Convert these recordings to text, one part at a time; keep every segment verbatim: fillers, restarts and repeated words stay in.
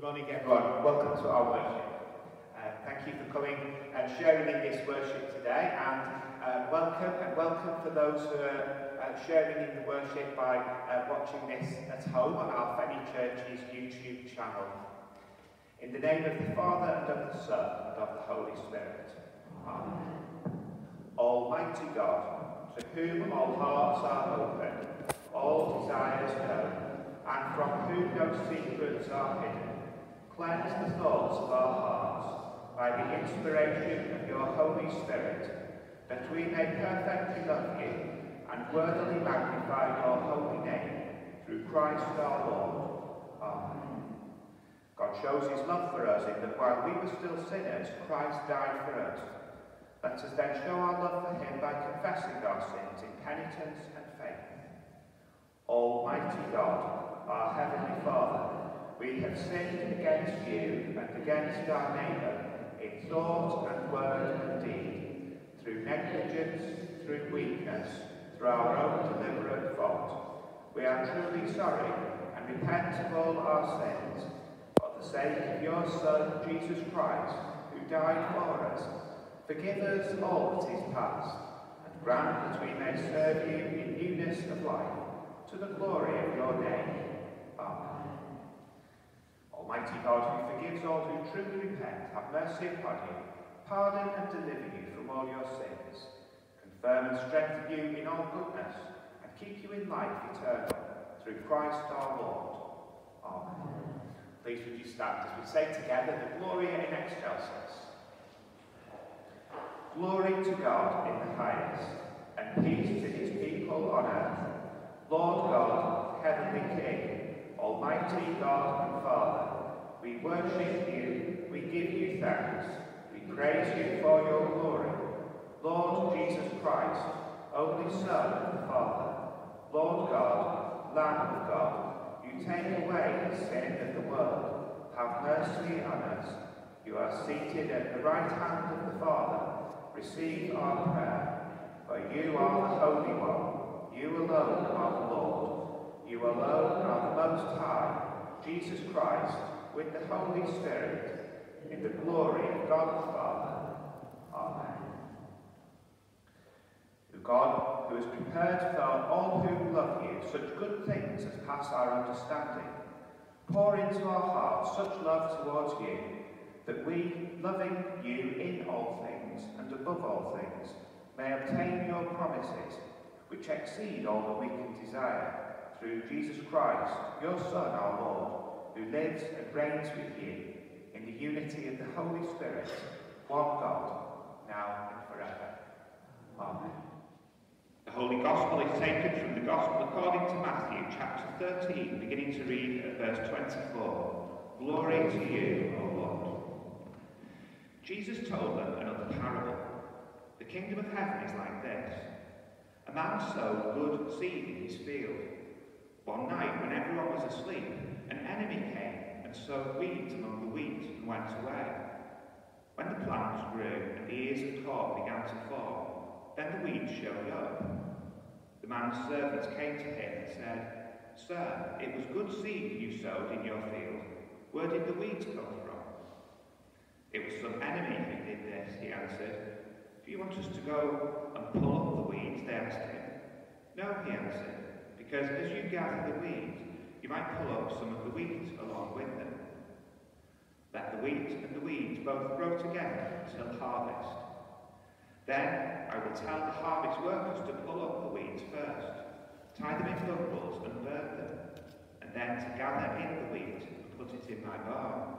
morning, everyone. Welcome to our worship. Uh, thank you for coming and sharing in this worship today, and uh, welcome and welcome for those who are uh, sharing in the worship by uh, watching this at home on our Fenny Church's YouTube channel. In the name of the Father, and of the Son, and of the Holy Spirit. Amen. Almighty God, to whom all hearts are open, all desires known, and from whom no secrets are hidden, cleanse the thoughts of our hearts by the inspiration of your Holy Spirit, that we may perfectly love you and worthily magnify your holy name, through Christ our Lord. Amen. God shows his love for us in that while we were still sinners, Christ died for us. Let us then show our love for him by confessing our sins in penitence and faith. Almighty God, our Heavenly Father, we have sinned against you and against our neighbour in thought and word and deed, through negligence, through weakness, through our own deliberate fault. We are truly sorry and repent of all our sins. For the sake of your Son, Jesus Christ, who died for us, forgive us all that is past, and grant that we may serve you in newness of life, to the glory of your name. Amen. Almighty God, who forgives all who truly repent, have mercy upon you, pardon and deliver you from all your sins, confirm and strengthen you in all goodness, and keep you in life eternal, through Christ our Lord. Amen. Please would you stand as we say together the Gloria in Excelsis. Glory to God in the highest, and peace to his people on earth. Lord God, Heavenly King, Almighty God and Father, we worship you, we give you thanks, we praise you for your glory. Lord Jesus Christ, only Son of the Father, Lord God, Lamb of God, you take away the sin of the world, have mercy on us. You are seated at the right hand of the Father, receive our prayer, for you are the Holy One. You alone are the Lord. You alone are the Most High, Jesus Christ, with the Holy Spirit, in the glory of God the Father. Amen. To God, who has prepared for all who love you such good things as pass our understanding, pour into our hearts such love towards you, that we, loving you in all things and above all things, may obtain your promises, which exceed all that we can desire, through Jesus Christ, your Son, our Lord, who lives and reigns with you in the unity of the Holy Spirit, one God, now and forever. Amen. The Holy Gospel is taken from the Gospel according to Matthew, chapter thirteen, beginning to read at verse twenty-four. Glory to you, O Lord. Jesus told them another parable. The kingdom of heaven is like this. A man sowed good seed in his field. One night, when everyone was asleep, an enemy came and sowed weeds among the wheat and went away. When the plants grew and the ears of corn began to fall, then the weeds showed up. The man's servants came to him and said, Sir, it was good seed you sowed in your field. Where did the weeds come from? It was some enemy who did this, he answered. Do you want us to go and pull up the weeds? They asked him. No, he answered, because as you gather the weeds, you might pull up some of the wheat along with them. Let the wheat and the weeds both grow together until harvest. Then I will tell the harvest workers to pull up the weeds first, tie them in bundles and burn them, and then to gather in the wheat and put it in my barn.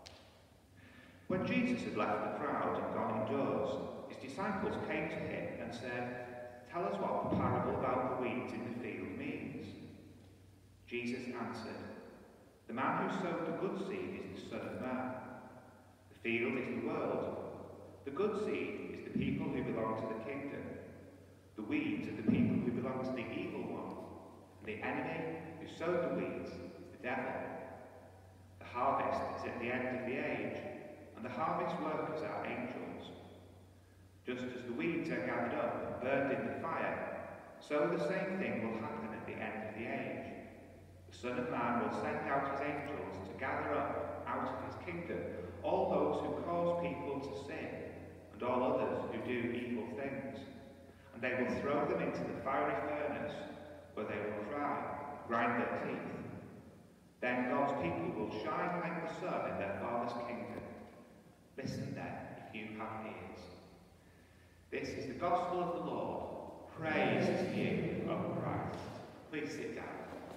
When Jesus had left the crowd and gone indoors, his disciples came to him and said, Tell us what the parable about the weeds in the field means. Jesus answered, The man who sowed the good seed is the Son of Man. The field is the world. The good seed is the people who belong to the kingdom. The weeds are the people who belong to the evil one. And the enemy who sowed the weeds is the devil. The harvest is at the end of the age, and the harvest workers are angels. Just as the weeds are gathered up and burned in the fire, so the same thing will happen at the end of the age. The Son of Man will send out his angels to gather up out of his kingdom all those who cause people to sin, and all others who do evil things. And they will throw them into the fiery furnace, where they will cry, grind their teeth. Then God's people will shine like the sun in their Father's kingdom. Listen then, if you have ears. This is the gospel of the Lord. Praise to you, O Christ. Please sit down.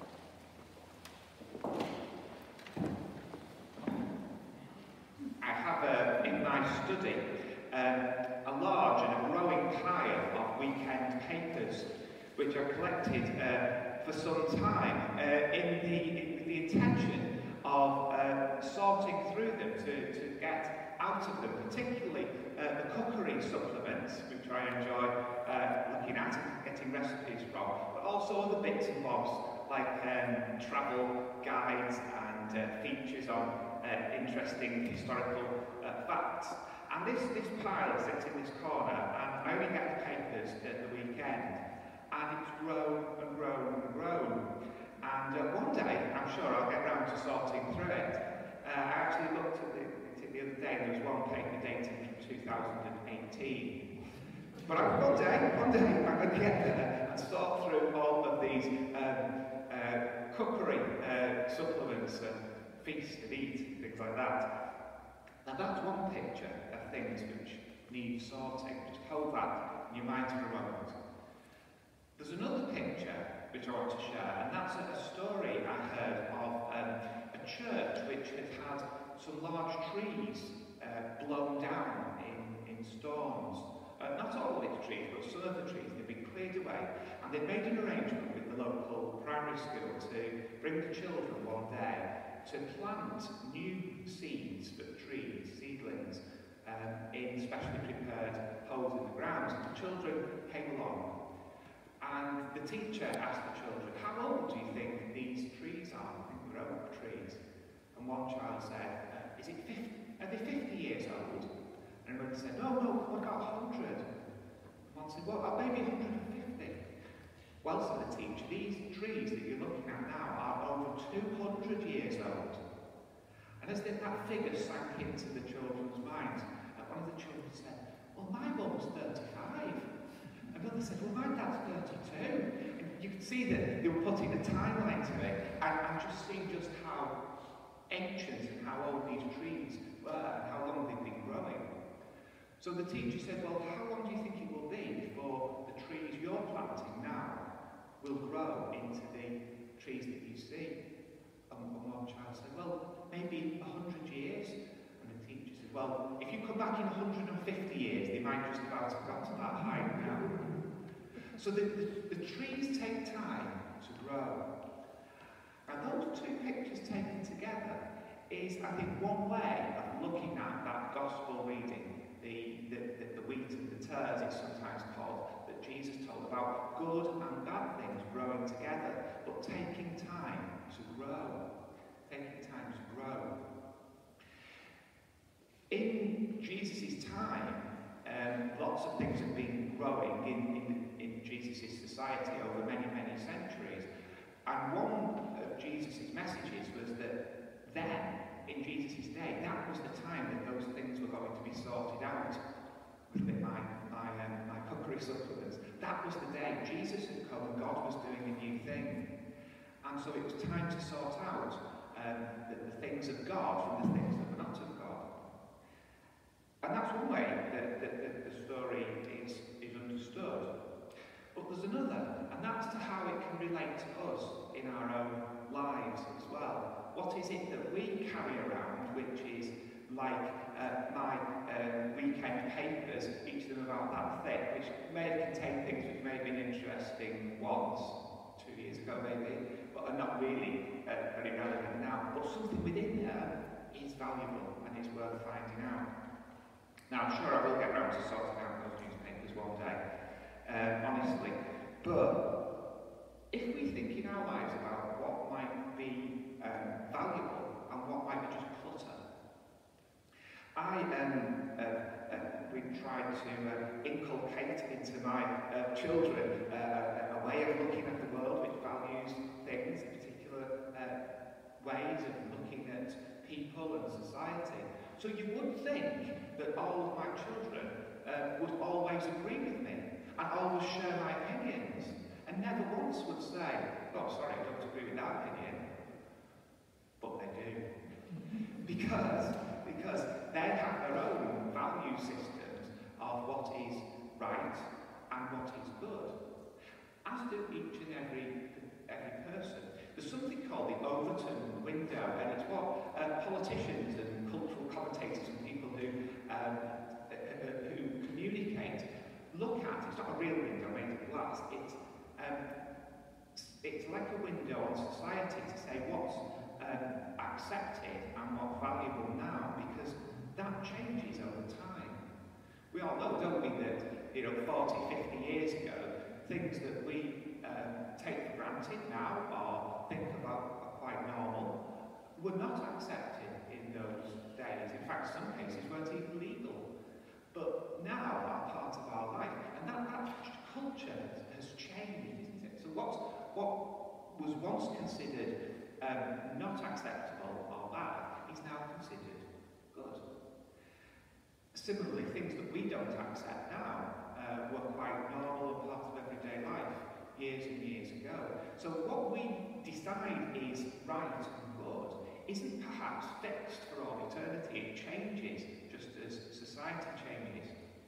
I have uh, in my study um, a large and a growing pile of weekend papers which are collected uh, for some time uh, in the, in, with the intention of uh, sorting through them to, to get out of them, particularly uh, the cookery supplements, which I enjoy uh, looking at and getting recipes from, but also other bits and bobs like um, travel guides and uh, features on uh, interesting historical uh, facts. And this, this pile sits in this corner, and I only get the papers at the weekend, and it's grown and grown and grown. And uh, one day, I'm sure I'll get round to sorting through it. Uh, I actually looked at it the other day, and there was one paper dated from two thousand eighteen. But I, one day, one day, I'm going to get there and sort through all of these um, uh, cookery uh, supplements and feast and eat, things like that. Now that's one picture of things which need sorting. Just hold that in your mind for a moment. There's another picture which I want to share, and that's a, a story I heard of um, a church which had had some large trees uh, blown down in, in storms. Uh, not all of its trees, but some of the trees had been cleared away, and they made an arrangement with the local primary school to bring the children one day to plant new seeds for trees, seedlings, um, in specially prepared holes in the ground. And the children came along, and the teacher asked the children, how old do you think these trees are? I think they're oak trees. And one child said, uh, is it fifty? Are they fifty years old? And another said, no, no, what about one hundred? One said, well, maybe one hundred fifty. Well, said the teacher, these trees that you're looking at now are over two hundred years old. And as that figure sank into the children's minds, uh, one of the children said, well, my mum's thirty-five. Another said, well, my dad's thirty-two. And you could see that they were putting a timeline to it, and, and just seeing just how ancient and how old these trees were, and how long they'd been growing. So the teacher said, well, how long do you think it will be before the trees you're planting now will grow into the trees that you see? And one child said, well, maybe a hundred years. And the teacher said, well, if you come back in one hundred fifty years, they might just about have got to that height now. So the, the, the trees take time to grow. And those two pictures taken together is, I think, one way of looking at that gospel reading, the, the, the, the wheat and the tares, it's sometimes called, that Jesus told about good and bad things growing together, but taking time to grow. Taking time to grow. In Jesus' time, um, lots of things have been growing in, in, in Jesus' society over many, many centuries. And one of Jesus' messages was that then, in Jesus' day, that was the time that those things were going to be sorted out. With my, my, um, my cookery supplements. That was the day Jesus had come and God was doing a new thing. And so it was time to sort out um, the, the things of God from the things that were not of God. And that's one way that, that, that the story is, is understood. But there's another, and that's to how it can relate to us in our own lives as well. What is it that we carry around, which is like uh, my uh, weekend papers, each of them about that thick, which may have contained things which may have been interesting once, two years ago maybe, but are not really uh, very relevant now. But something within there is valuable and is worth finding out. Now, I'm sure I will get round to sorting out those newspapers one day, um, honestly. But if we think in our lives about what might be um, valuable and what might be just clutter, I um, uh, uh, we tried to uh, inculcate into my uh, children uh, a way of looking at the world which values things, particular uh, ways of looking at people and society. So you would think that all of my children uh, would always agree with me and always share my opinions and never once would say, oh, sorry, I don't agree with that opinion. But they do. Because, because they have their own value systems of what is right and what is good. As do each and every, every person. There's something called the Overton window, and it's what uh, politicians and cultural commentators and people who, um, uh, who communicate look at. It's not a real window made of glass. It's, um, it's like a window on society to say what's um, accepted and what's valuable now, because that changes over time. We all know, don't we, that you know, forty, fifty years ago, things that we um, take for granted now or think about are quite normal were not accepted in those days. In fact, some cases weren't even legal. But now are part of our life. And that, that culture has changed, isn't it? So what's, what was once considered um, not acceptable or bad is now considered good. Similarly, things that we don't accept now uh, were quite normal and part of everyday life years and years ago. So what we decide is right and good isn't perhaps fixed for all eternity. It changes just as society changes.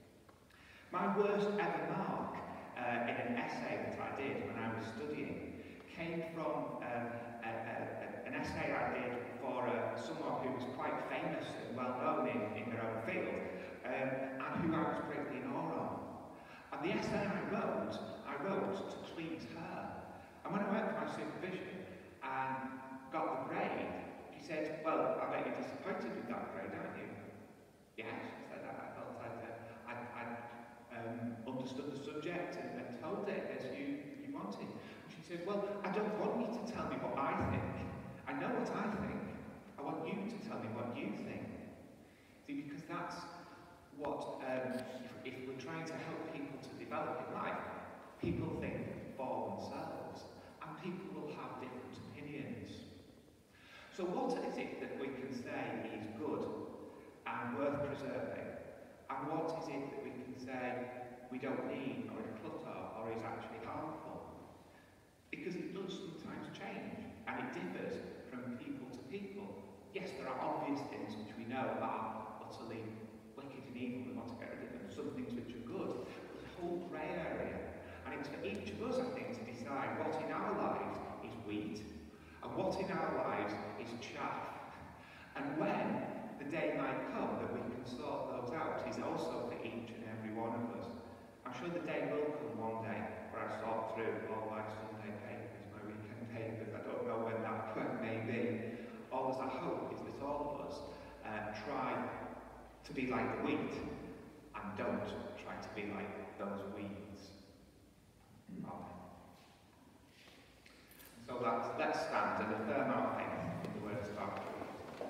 My worst ever mark uh, in an essay that I did when I was studying came from um, a, a, a, an essay I did for uh, someone who was quite famous and well known in, in their own field, um, and who I was greatly in awe of. And the essay I wrote, I wrote to please her. And when I went for my supervision and got the grade, she said, well, I bet you're disappointed with that grade, aren't you? Yes, she said, I, I felt I'd, uh, I'd, I'd um, understood the subject and, and told it as you, you wanted. And she said, well, I don't want you to tell me what I think. I know what I think. I want you to tell me what you think. See, because that's what, um, if, if we're trying to help people to develop in life, people think for themselves, and people will have different opinions. So what is it that we can say is good and worth preserving, and what is it that we can say we don't need, or is clutter, or is actually harmful? Because it does sometimes change, and it differs from people to people. Yes, there are obvious things which we know are utterly wicked and evil, we want to get rid of them, some things which are good, but there's a whole grey area. And it's for each of us, I think, to decide what in our lives is wheat, and what in our lives is chaff. And when the day might come that we can sort those out is also for each and every one of us. I'm sure the day will come one day where I sort through all my Sunday papers, my weekend papers. I don't know when that may be. All that I hope is that all of us uh, try to be like the wheat and don't try to be like those weeds. Amen. So let's, let's stand and affirm our faith in the words of our creed.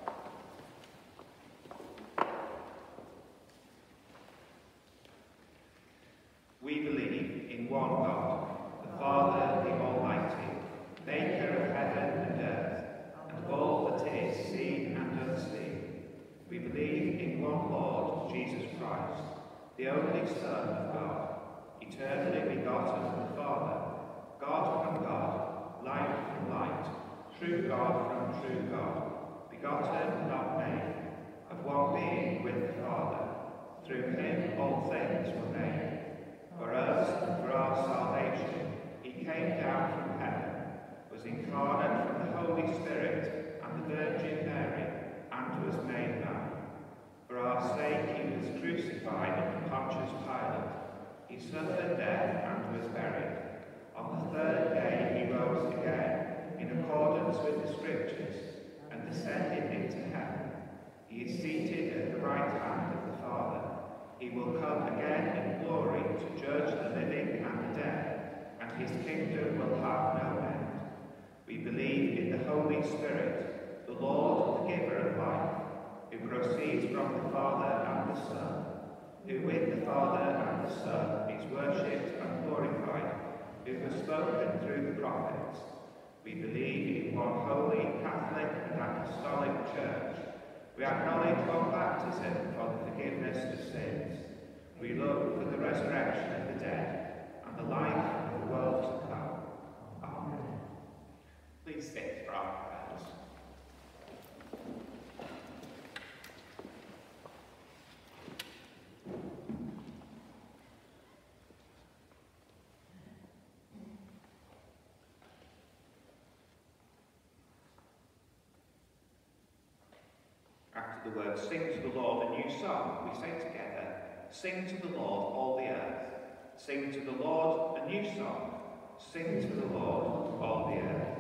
We believe in one God, the Father, the Almighty, maker of heaven and earth, and of all that is seen and unseen. We believe in one Lord, Jesus Christ, the only Son of God, eternally begotten of the Father, God from God, light from light, true God from true God, begotten, not made, of one being with the Father. Through him all things were made. For us and for our salvation, he came down from heaven, was incarnate from the Holy Spirit and the Virgin Mary, and was made man. For our sake he was crucified under Pontius Pilate. He suffered death and was buried. On the third day he rose again, in accordance with the Scriptures, and descended into heaven. He is seated at the right hand of the Father. He will come again in glory to judge the living and the dead, and his kingdom will have no end. We believe in the Holy Spirit, the Lord, the giver of life, who proceeds from the Father and the Son, who with the Father and the Son is worshipped and glorified, who has spoken through the prophets. We believe in one holy, Catholic and Apostolic Church. We acknowledge one baptism for the forgiveness of sins. We look for the resurrection of the dead and the life of the world to come. Amen. Please sit for our prayers. After the word "sing to the Lord" a new song, we say together, "Sing to the Lord, all the earth. Sing to the Lord a new song. Sing to the Lord, all the earth."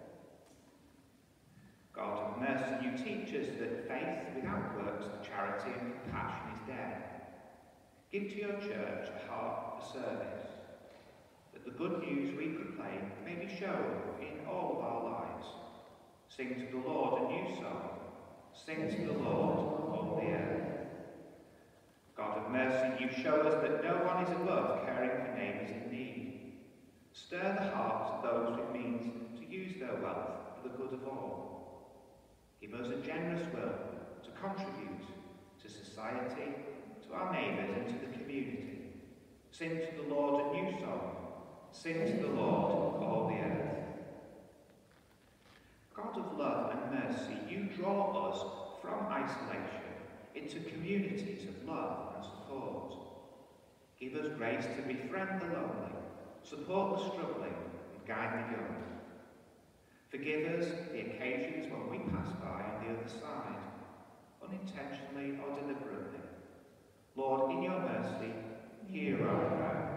God of mercy, you teach us that faith without works of charity and compassion is dead. Give to your church a heart for service, that the good news we proclaim may be shown in all of our lives. Sing to the Lord a new song. Sing to the Lord, all the earth. God of mercy, you show us that no one is above caring for neighbours in need. Stir the hearts of those with means to use their wealth for the good of all. Give us a generous will to contribute to society, to our neighbours and to the community. Sing to the Lord a new song. Sing to the Lord, all the earth. God of love and mercy, you draw us from isolation into communities of love and support. Give us grace to befriend the lonely, support the struggling, and guide the young. Forgive us the occasions when we pass by on the other side, unintentionally or deliberately. Lord, in your mercy, hear our prayer.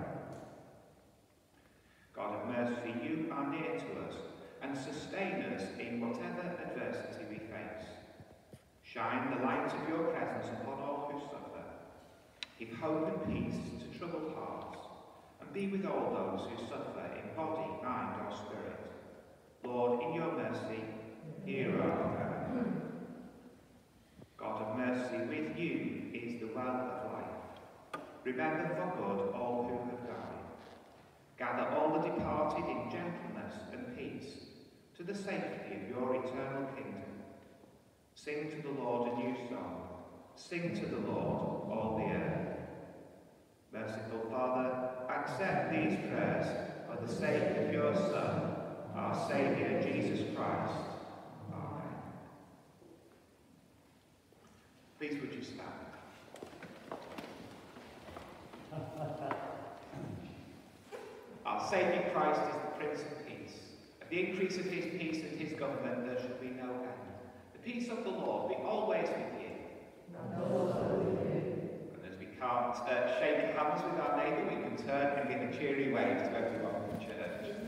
God of mercy, you are near to us and sustain us in whatever adversity we face. Shine the light of your presence upon all who suffer. Give hope and peace to troubled hearts, and be with all those who suffer in body, mind or spirit. Lord, in your mercy, hear our prayer. God of mercy, with you is the well of life. Remember for good all who have died. Gather all the departed in gentleness and peace, to the safety of your eternal kingdom. Sing to the Lord a new song. Sing to the Lord, all the earth. Merciful Father, accept these prayers for the sake of your Son, our Saviour, Jesus Christ. Amen. Please would you stand. Our Saviour Christ is the Prince of Peace. Of the increase of his peace and his government there shall be no end. The peace of the Lord be always with you. And also with you. And as we can't uh, shake hands with our neighbour, we can turn and give a cheery wave to everyone in the church.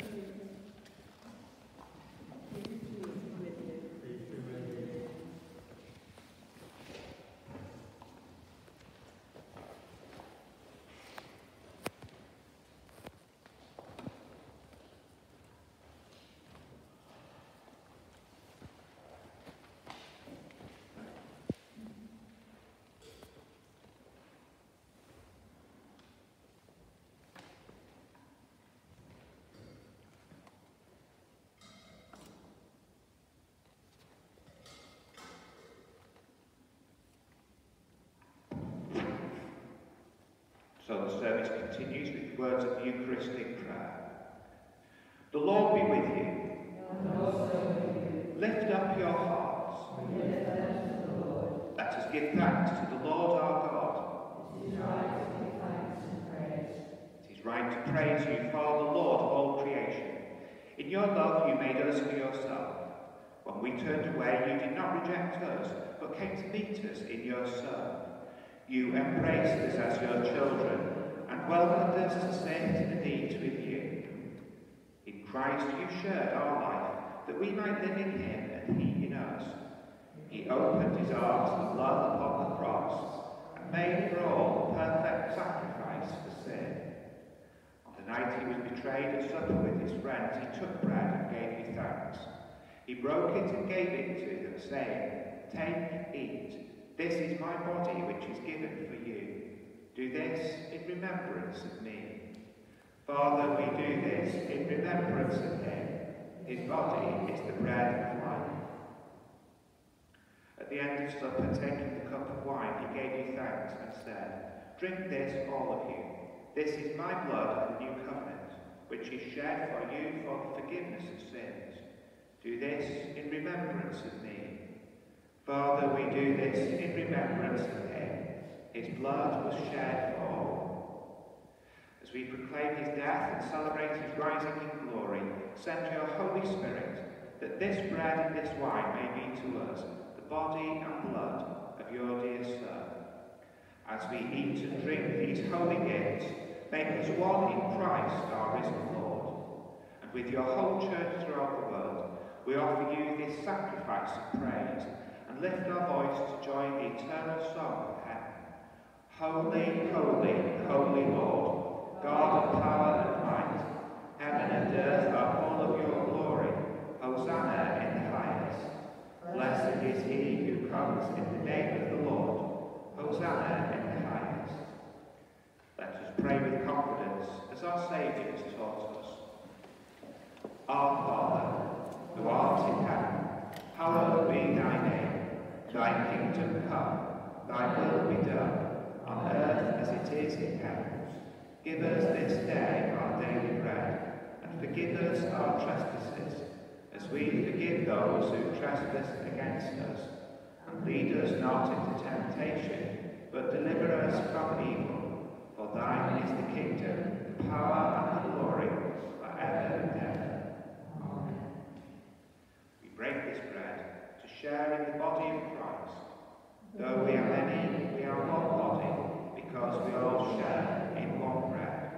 So the service continues with words of Eucharistic prayer. The Lord be with you. And also with you. Lift up your hearts. We lift them to the Lord. Let us give thanks to the Lord our God. It is right to give thanks and praise. It is right to praise you, Father, Lord of all creation. In your love you made us for yourself. When we turned away, you did not reject us, but came to meet us in your Son. You embraced us as your children and welcomed us to send and eat with you. In Christ you shared our life, that we might live in him and he in us. He opened his arms of love upon the cross and made for all a perfect sacrifice for sin. On the night he was betrayed at supper with his friends, he took bread and gave you thanks. He broke it and gave it to them, saying, "Take, eat. This is my body which is given for you. Do this in remembrance of me." Father, we do this in remembrance of him. His body is the bread of life. At the end of supper, taking the cup of wine, he gave you thanks and said, "Drink this, all of you. This is my blood of the new covenant, which is shed for you for the forgiveness of sins. Do this in remembrance of me." Father, we do this in remembrance of him. His blood was shed for all. As we proclaim his death and celebrate his rising in glory, send your Holy Spirit, that this bread and this wine may be to us the body and blood of your dear Son. As we eat and drink these holy gifts, make us one in Christ, our risen Lord. And with your whole church throughout the world, we offer you this sacrifice of praise, and lift our voice to join the eternal song of heaven. Holy, holy, holy Lord, God of power and might, heaven and earth are full of your glory. Hosanna in the highest. Blessed is he who comes in the name of the Lord. Hosanna in the highest. Let us pray with confidence as our Saviour has taught us. Our Father, who art in heaven, hallowed be thy name. Thy kingdom come, thy will be done, on earth as it is in heaven. Give us this day our daily bread, and forgive us our trespasses, as we forgive those who trespass against us. And lead us not into temptation, but deliver us from evil. For thine is the kingdom, the power, and the glory, forever and ever. Amen. We break this bread to share in the body of Christ. Though we are many, we are one body, because we all share in one bread.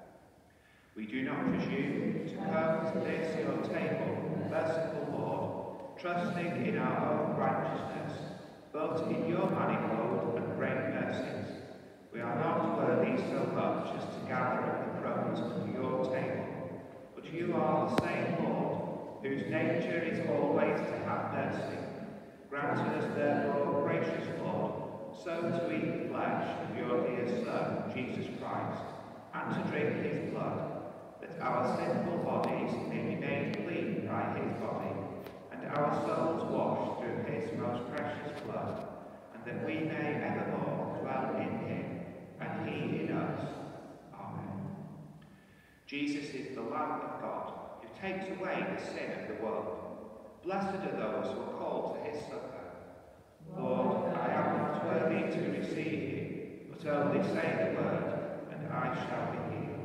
We do not presume to come to this your table, merciful Lord, trusting in our own righteousness, but in your manifold and great mercies. We are not worthy so much as to gather at the crumbs of your table, but you are the same Lord, whose nature is always to have mercy. Grant us therefore, gracious Lord, so to eat the flesh of your dear Son, Jesus Christ, and to drink his blood, that our sinful bodies may be made clean by his body, and our souls washed through his most precious blood, and that we may evermore dwell in him, and he in us. Amen. Jesus is the Lamb of God, who takes away the sin of the world. Blessed are those who are called to his supper. Lord, I am not worthy to receive you, but only say the word, and I shall be healed.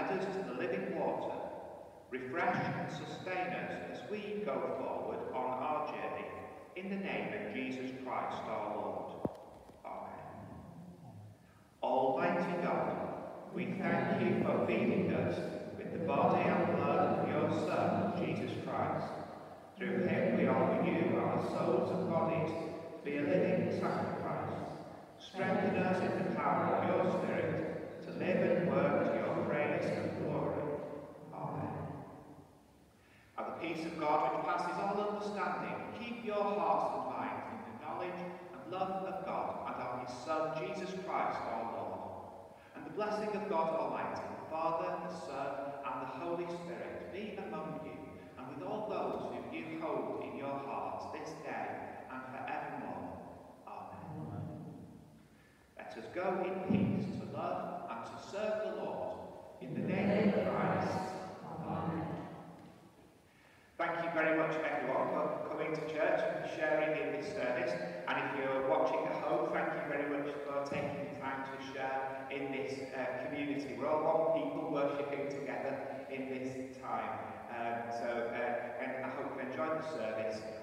us to the living water, refresh and sustain us as we go forward on our journey, in the name of Jesus Christ our Lord. Amen. Almighty God, we thank you for feeding us with the body and blood of your Son, Jesus Christ. Through him we offer you our souls and bodies to be a living sacrifice. Strengthen us in the power of your Spirit to live and work to your praise and glory. Amen. And the peace of God, which passes all understanding, keep your hearts and minds in the knowledge and love of God and of his Son, Jesus Christ our Lord. And the blessing of God Almighty, the Father, the Son, and the Holy Spirit be among you and with all those whom you hold in your hearts this day and forevermore. Amen. Let us go in peace to love and to serve the Lord. In the name of Christ. Amen. Thank you very much, everyone, for coming to church and sharing in this service. And if you're watching at home, thank you very much for taking the time to share in this uh, community. We're all one people worshipping together in this time. Um, so, uh, and I hope you enjoyed the service.